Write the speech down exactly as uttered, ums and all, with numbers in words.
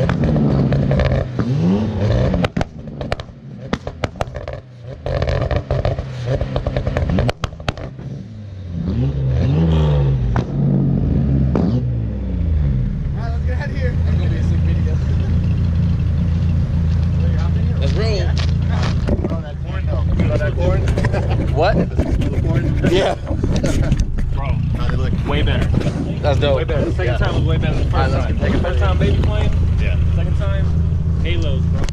What? Yeah. Bro, how they look? Way better. That's dope. Way better. The second yeah. time was way better than the first right, time. Take the first time baby flame. Yeah. Second time, halos, bro.